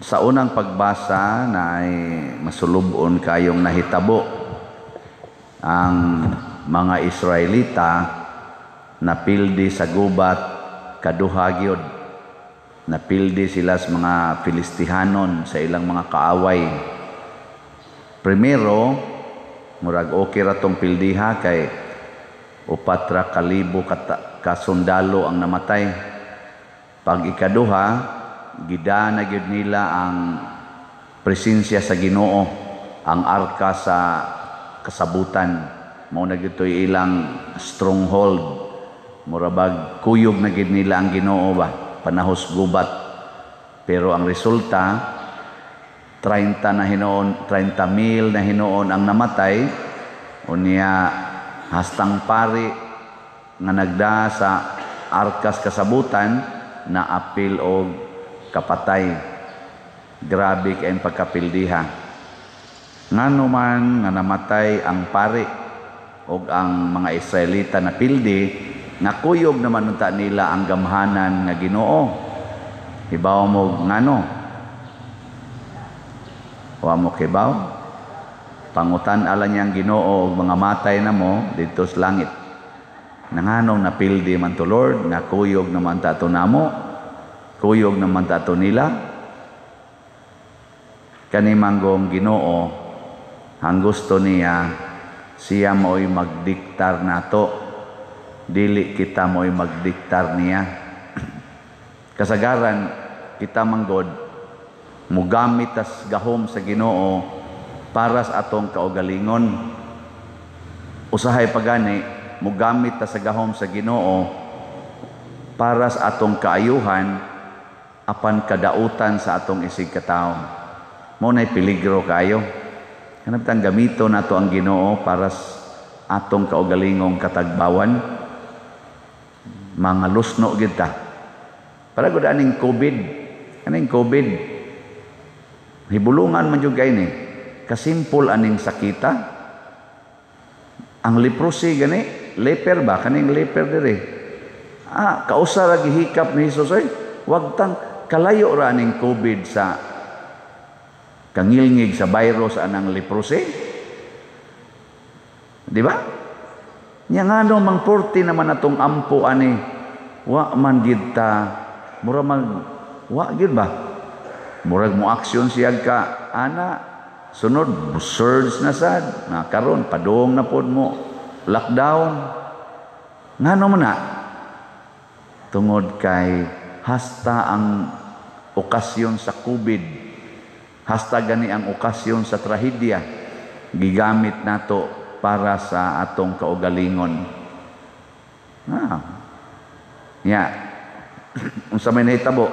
Sa unang pagbasa na ay masulubon kayong nahitabo ang mga Israelita napildi sa gubat kaduha gyud. Napildi sila sa mga Filistihanon sa ilang mga kaaway. Primero, murag okay ra tong pildiha kay 4,000 kasundalo ang namatay. Pag ikaduha, gidana gyud nila ang presensya sa Ginoo, ang arka sa kasabutan. Mao na gyud ilang stronghold. Murabag kuyog na gyud nila ang Ginoo ba, panahos gubat. Pero ang resulta 30,000 na hinoon ang namatay, unya hastang pari nga nagda sa arkas kasabutan na apil og kapatay. Grabe kayong pagkapildiha. Ngano man nga namatay ang pari o ang mga Israelita na pildi, nakuyog naman unta nila ang gamhanan nga Ginoo. Hibaw mo ngano? Wa mo kibaw? Pangutan ala niyang Ginoo og mga matay na mo dito sa langit. Nanganong napildi man to Lord, nga kuyog naman tato namo, kuyog naman tato nila. Kanimanggong Ginoo, ang gusto niya, siya mo'y magdiktar nato, dili kita mo'y magdiktar niya. Kasagaran, kita manggod, mugamit as gahom sa Ginoo para sa atong kaugalingon. Usahay pagani, mugamit ta sa gahom sa Ginoo para sa atong kaayuhan apan kadautan sa atong isig katawo. Mo nay peligro kayo. Kanabtang gamito nato ang Ginoo para sa atong kaugalingong katagbawan. Mga lusno gid ta. Para gud aning COVID, aning COVID. Hibulungan man jud kay ni. Kasimpol aning sakita. Ang leprosy gani, leper ba? Kaning leper dire. Kausa ra gihikap ni Hesus ay. Wag tang kalayo ra ning COVID sa kangilngig sa virus anang leprosy. Di ba? Nya ngano mangporti naman atong ampo ani. Wa man gid ta mura wa gid ba? Murag mo aksyon siya ka ana. Sunod, surge na sad. Na karon padung na pod mo. Lockdown. Ngano man na? Tungod kay hasta ang okasyon sa COVID. Hasta gani ang okasyon sa trahedya. Gigamit nato para sa atong kaugalingon. Unsa may nahitabo?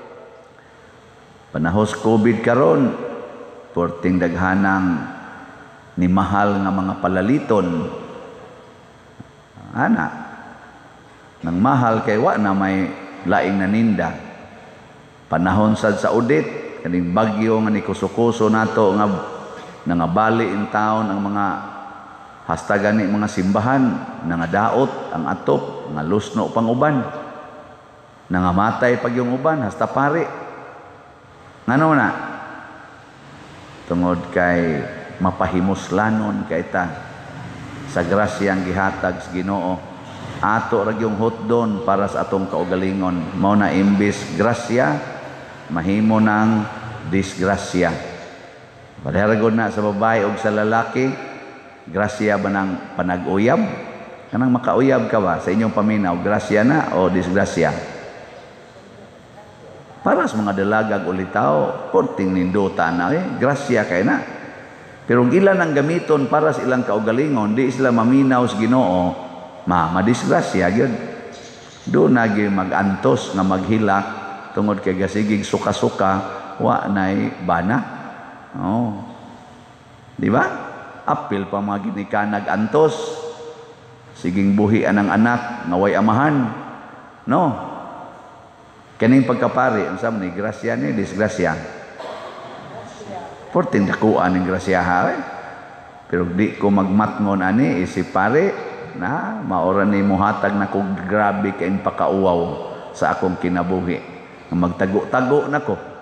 Panahos COVID karon, porting daghanang ni mahal nga mga palaliton. Nang mahal kay wa na may laing naninda. Panahon sad sa udit, kaning bagyo nga ni kuso-kuso nato nga nangabali in town ang mga hasta gani mga simbahan, nangadaot ang atop, nga lusno pang uban. Nangamatay pag yung uban, hasta pare. Ngano na? Tungod kay mapahimuslanon kay ta sa grasyang gihatag sa Ginoo. Ato ra gyung hotdon para sa atong kaugalingon. Mao na imbis grasya, mahimo ng disgrasya. Paderagod na sa babae o sa lalaki, grasya ba ng panag-uyab? Kanang makauyab ka ba sa inyong paminaw, grasya na o disgrasya? Para sa mga dalagag ulitaw, konting ninduta na grasya kay na. Pero ilan ang gamiton para sa ilang kaugalingon, di sila maminaw sa Ginoo, madisgrasya gyud. Do nagi magantos nga maghilak tungod kay gasigig suka-suka wa nay bana. Di ba? Apil pa mga ginikanag antos. Siging buhian ang anak nga way amahan. No. Kaning pagkapari, unsa man ni grasya ni disgrasya. Porting dakuan ning grasya ha. Pero di ko magmatngon ani isip pare na maora ni muhatag na kog grabe kay pakauwaw sa akong kinabuhi. Magtago-tago nako.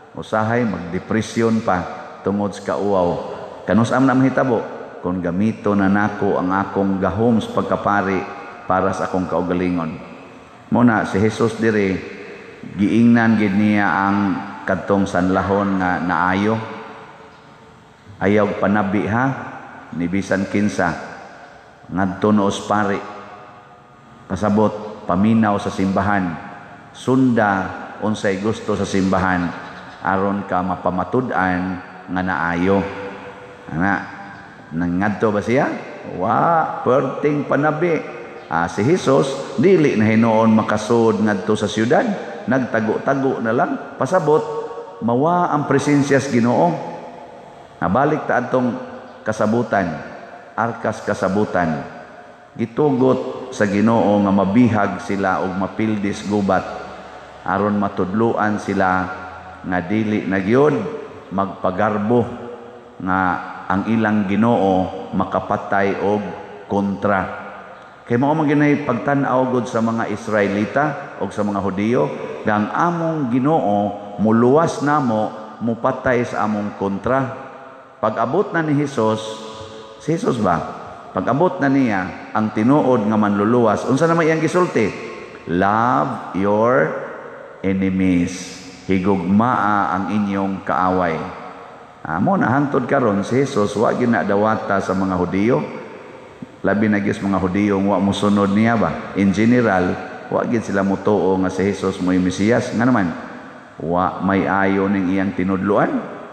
Usahay magdepresyon pa tungod sa kauaw. Kanus-am na mahitabo kung gamito na nako ang akong gahom sa pagkapari para sa akong kaugalingon. Muna si Jesus diri giingnan gid niya ang kadtong sanlahon nga naayo. Ayaw panabi ha ni bisan kinsa ngadto noos pari. Pasabot paminaw sa simbahan. Sunda unsay gusto sa simbahan aron ka mapamatud-an nga naayo. Ana, nangadto ba siya? Wa, perting panabi. Si Jesus dili na hinuon makasud ngadto sa syudad, nagtago-tago na lang. Pasabot mawa ang presensya sa Ginoo. Nabalik ta adtong kasabutan, arkas kasabutan. Gitugot sa Ginoo nga mabihag sila og mapildis gubat aron matudluan sila nga dili na gyud magpagarbo nga ang ilang Ginoo makapatay og kontra. Kay mao man ginay pagtan-aw gud sa mga Israelita og sa mga Hudiyo nga ang among Ginoo muluwas namo mupatay sa among kontra. Pag-abot na ni Jesus, si Jesus ba? Pag-abot na niya ang tinuod nga manluluwas, unsa naman iyang gisulti? Love your enemies. Higugmaa ang inyong kaaway. Amo na hangtod karon si Jesus wa gyud na dawata sa mga Hudiyo. Labi na gyud mga Hudiyo wa mosunod niya ba? In general, wa gyud sila motuo nga si Jesus mo'y Mesiyas. Nga naman, wa may ayo ning iyang tinudluan.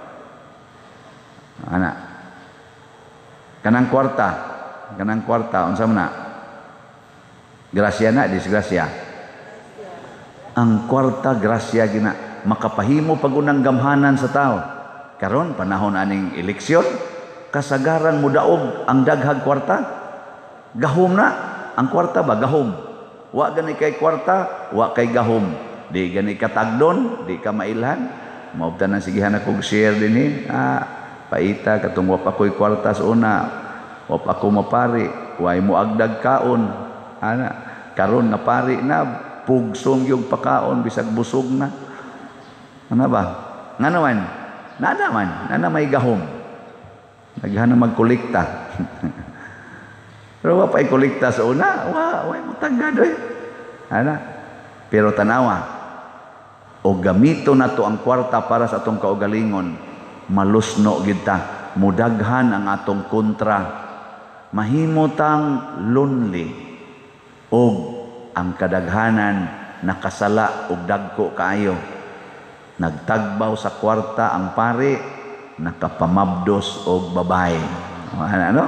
Ana. Kanang kwarta, unsa man na? Grasya na, disgrasya. Ang kwarta grasya gina makapahimo pagunang gamhanan sa tao. Karon panahon aning eleksyon, kasagaran mo daog ang daghag kwarta. Gahom na ang kwarta ba gahom. Wa gani kay kwarta, wa kay gahom. Di gani katagdon, di ka mailhan. Maubtan na sigihan ako share dinhi. Paita katong wa pa koy kwarta sa una. Wa pa ako mapari, way mo agdag kaon. Ana, karon na pari na pugsong yung pakaon bisag busog na. Ano ba? Nga naman, nana may gahom. Naghana magkolekta. Pero wa pa ikolekta sa una, way mo tagad eh. Ana. Pero tanawa, o gamito na to ang kwarta para sa atong kaugalingon, malusno gid ta, mudaghan ang atong kontra. Mahimutang lonely og ang kadaghanan nakasala og dagko kaayo. Nagtagbaw sa kwarta ang pari, nakapamabdos og babae. Ano?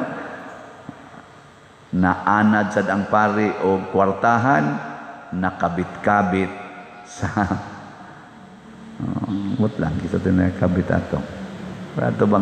Naanad sad ang pari og kwartahan, nakabit-kabit sa lang kita tinakabit ato. Ato bang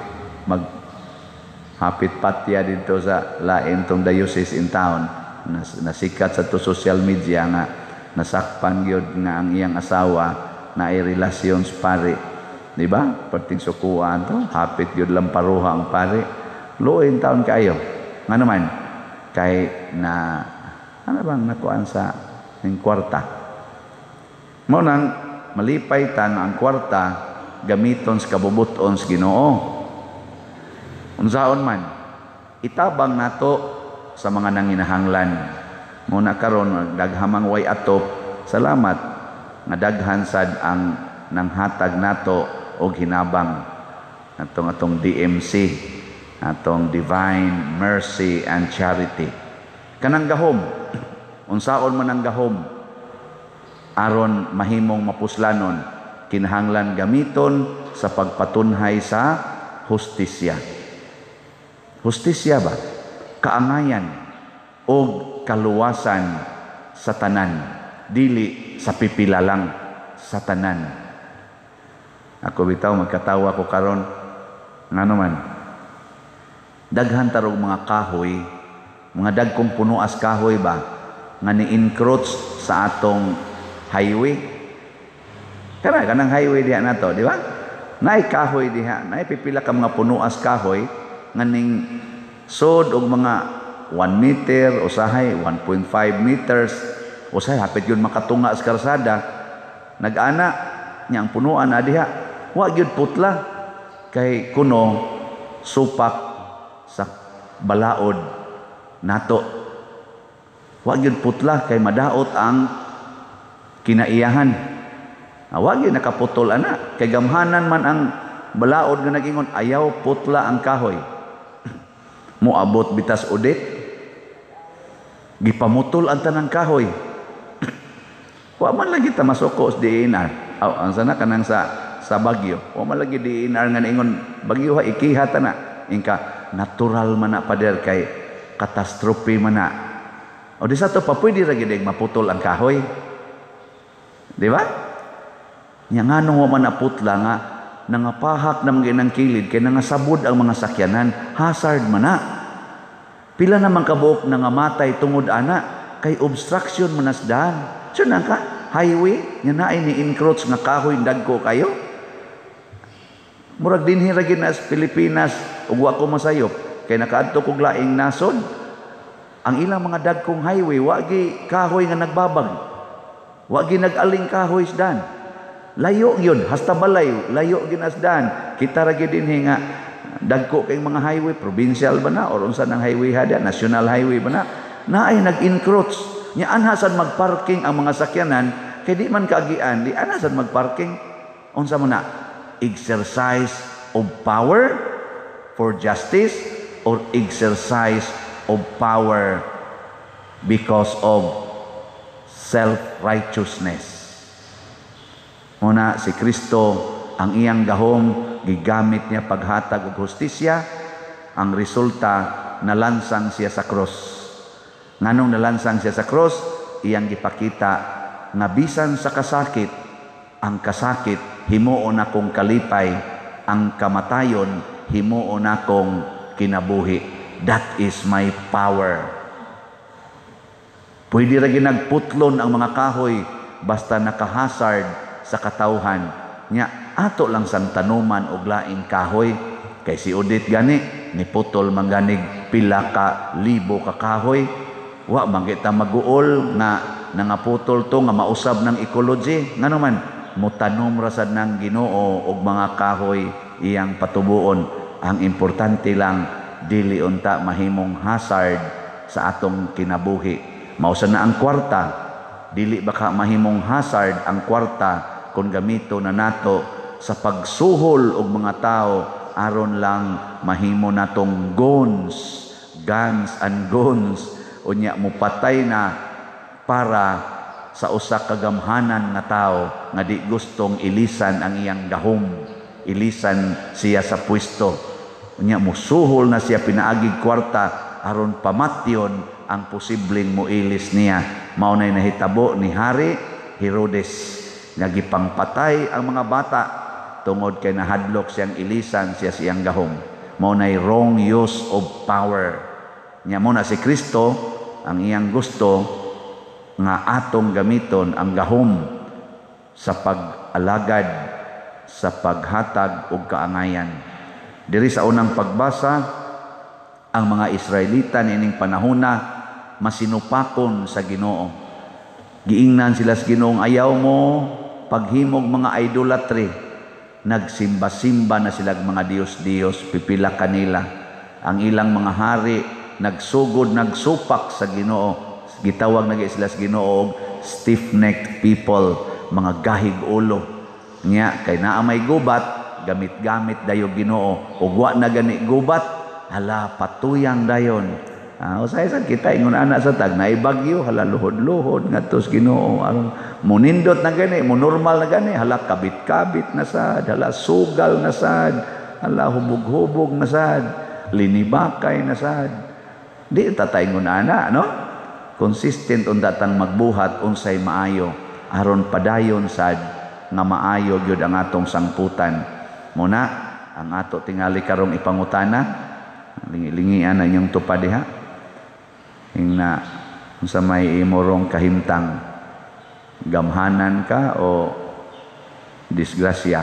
hapit patya dito sa lain tong diocese in town. Nasikat sa to social media nga nasakpan gyud nga ang iyang asawa na ay relasyon sa pari. Di ba? Perting sukuan to, hapit gyud lamparuha ang pari. Luoy taon kayo. Nga naman kay na ano bang nakuan sa ning kwarta. Mao nang malipay tan ang kwarta gamiton sa kabubuton sa Ginoo. Unsaon man itabang nato sa mga nanginahanglan. Muna karon daghamang way atop. Salamat nga daghan sad ang nanghatag nato og hinabang atong DMC, atong Divine Mercy and Charity. Kanang gahom, unsaon man ang gahom aron mahimong mapuslanon, kinahanglan gamiton sa pagpatunhay sa hustisya. Hustisya ba? Kaangayan o kaluwasan sa tanan, dili sa pipila lang sa tanan. Ako bitaw magkatawa ko karon nga naman daghan tarong mga kahoy, mga dagkong punuas kahoy ba nga ni-encroach sa atong highway. Kanang highway diha nato, di ba? Naay kahoy diha, naay pipila ka mga punuas kahoy nga ning sod og mga 1 meter, usahay 1.5 meters, usahay hapit yun makatunga sa karsada. Nag-ana nya ang punuan na diha wa gyud putla kay kuno supak sa balaod nato. Wa gyud putla kay madaot ang kinaiyahan. Wa gyud nakaputol ana kay gamhanan man ang balaod nga nag-ingon ayaw putla ang kahoy. Moabot bitas udit gipamutol ang tanang kahoy. Wa man lagi ta masukos diinar. Ang sana kanang sa Bagyo. Wa man lagi diinar nga ingon Bagyo ha ikihat na. Ingka natural man na pader kay katastrofe man na. O di sa to pa pwede ra gid maputol ang kahoy. Di ba? Nya nganong wa man naputla nga nangapahak na mga inang kilid kay nangasabod ang mga sakyanan, hazard man na. Pila namang kabuok nangamatay tungod ana kay obstruction manasdan. So nang ka highway nya naay ni encroach nga kahoy dagko kayo. Murag dinhi ra gid nas Pilipinas ug wa ko masayop kay nakaadto kog laing nasod. Ang ilang mga dagkong highway wa gi kahoy nga nagbabag. Wa gi nag-aling kahoy isdan. Layo yun, hasta balay, layo ginasdan. Kita ra gid dinhi nga dagko kay mga highway provincial ba na or unsa nang highway hada, national highway ba na. Naay nag-encroach. Nya anhasan magparking ang mga sakyanan kay di man kaagian, di anhasan magparking. Unsa man na? Exercise of power for justice or exercise of power because of self-righteousness. Muna si Kristo ang iyang gahom gigamit niya paghatag og hustisya. Ang resulta nalansang siya sa cross. Nganong nalansang siya sa cross, iyang gipakita nga bisan sa kasakit, ang kasakit himuon akong kalipay, ang kamatayon himuon akong kinabuhi. That is my power. Pwede ra ginagputlon ang mga kahoy basta nakahazard sa katawhan. Nya ato lang sang tanuman og laing kahoy kay si Odit gani niputol mangganig pila ka libo ka kahoy. Wa man kita maguol nga nangaputol to nga mausab ng ecology. Ngano man mutanom ra sad ng Ginoo og mga kahoy iyang patubuon. Ang importante lang dili unta mahimong hazard sa atong kinabuhi. Mausa na ang kwarta, dili baka mahimong hazard ang kwarta kung gamito na nato sa pagsuhol og mga tao aron lang mahimo natong guns and guns unya mupatay na para sa usa ka gamhanan nga tao nga di gustong ilisan ang iyang gahom, ilisan siya sa pwesto. Unya musuhol na siya pinaagig kwarta aron pamatyon ang posibleng muilis niya. Mao nay nahitabo ni Hari Herodes nga gipangpatay ang mga bata tungod kay nahadlok siyang ilisan siya siyang gahom. Mao nay wrong use of power. Nya mo na si Kristo ang iyang gusto nga atong gamiton ang gahom sa pag-alagad, sa paghatag og kaangayan. Diri sa unang pagbasa, ang mga Israelita niining panahona masinupakon sa Ginoo. Giingnan sila sa Ginoong ayaw mo paghimog mga idolatry. Nagsimba-simba na sila mga Diyos-Diyos, pipila kanila. Ang ilang mga hari nagsugod, nagsupak sa Ginoo. Gitawag na sila sa Ginoo stiff-necked people, mga gahig ulo. Nya kay naa may gubat, gamit-gamit dayo Ginoo. Ug wa na gani gubat, hala patuyang dayon. Usay sa kita ingon ana sa tag naay bagyo, hala luhod-luhod ngadto sa Ginoo aron munindot na gani, mo normal na gani, hala kabit-kabit na sad, hala sugal na sad, hala hubog-hubog na sad, linibakay na sad. Di tatay ingon ana, no? Consistent on datang magbuhat unsay maayo aron padayon sad nga maayo gyud ang atong sangputan. Muna ang ato tingali karong ipangutana, lingi-lingian na inyong tupad diha. Ingna unsa may imorong kahimtang, gamhanan ka o disgrasya?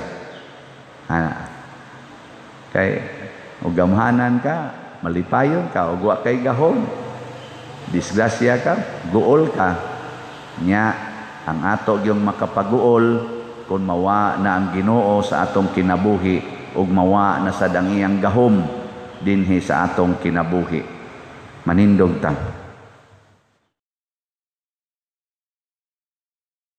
Kay o gamhanan ka, malipayon ka, o wa kay gahom. Disgrasya ka, guol ka. Nya ang ato yung makapaguol kung mawa na ang Ginoo sa atong kinabuhi ug mawa na sa dangiyang gahom dinhi sa atong kinabuhi. Manindog ta.